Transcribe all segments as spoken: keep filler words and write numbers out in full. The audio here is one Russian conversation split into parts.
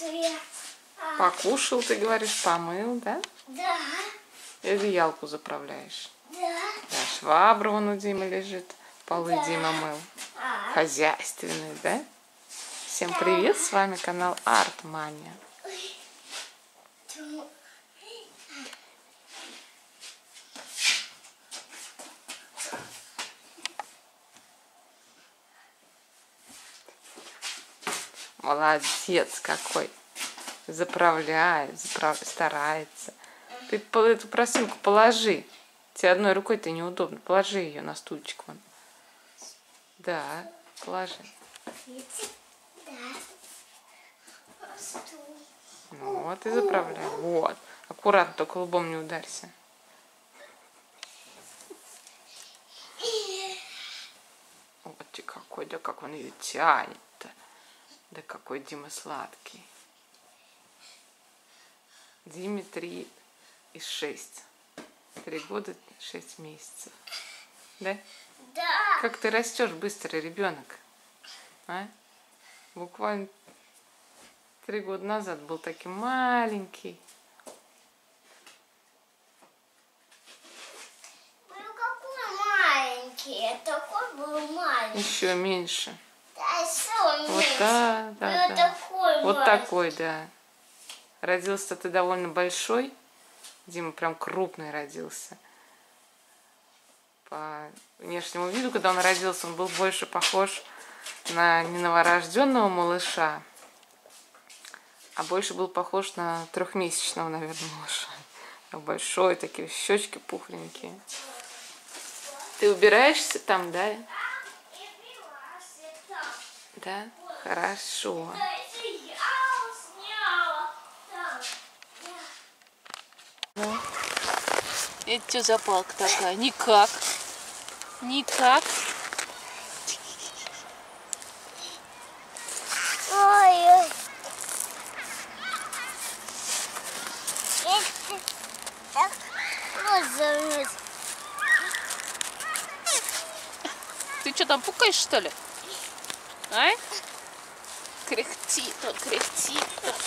Покушал, ты говоришь, помыл, да? Да. И одеялку заправляешь. Да. Да, швабра вон у Димы лежит. Полы Да. Дима мыл. А. Хозяйственный, да? Всем привет, с вами канал Артмания. Молодец какой. Заправляет, заправ... старается. Ты эту просилку положи. Тебе одной рукой-то неудобно. Положи ее на стульчик вон. Да, положи. Ну, вот и заправляй. Вот. Аккуратно, только лбом не ударься. Вот ты какой, да как он ее тянет-то. Да какой Дима сладкий. Диме три и шесть. Три года, шесть месяцев. Да? Да. Как ты растешь быстро, ребенок. А? Буквально три года назад был таким маленький. Ну какой маленький, такой был маленький. Еще меньше. Да, еще Вот меньше. да, да, Ну, да. такой Вот маленький. такой, да. Родился ты довольно большой. Дима прям крупный родился. По внешнему виду, когда он родился, он был больше похож на не новорожденного малыша, а больше был похож на трехмесячного, наверное, малыша. Большой, такие щечки пухленькие. Ты убираешься там, да? Да? Хорошо. Ну, это что за палка такая? Никак. Никак. Ой-ой. Так, вот замес. Ты что там пукаешь, что ли? А? Кряхтит он, кряхтит.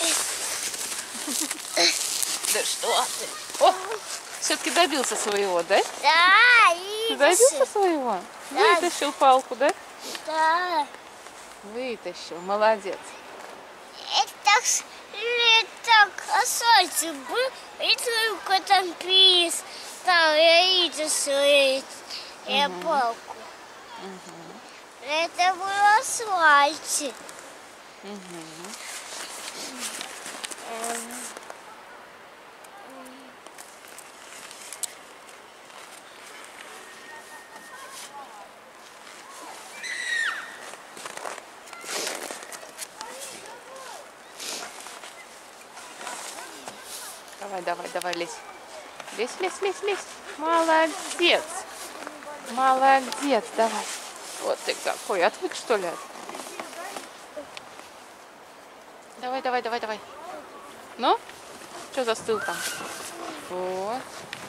Да что ты? О, все-таки добился своего, да? Да, Ты и добился своего? Да. Вытащил палку, да? Да. Вытащил, молодец. Это так, так, осольцы был, и только там пис, там я вытащил я палку. Это было асфальте. Давай, давай, давай, лезь. Лезь, лезь, лезь, лезь. Молодец. Молодец, давай. Вот ты какой. Отвык, что ли? Давай, давай, давай, давай. Ну? Что застыл там? Вот.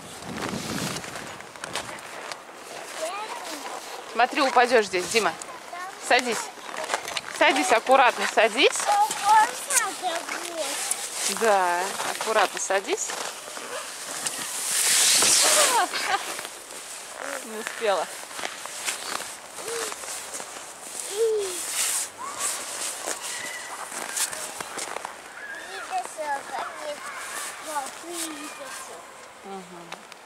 Смотри, упадешь здесь, Дима. Садись. Садись, аккуратно садись. Да, аккуратно садись. Не успела. Вытащил, конечно, палку вытащил. Угу.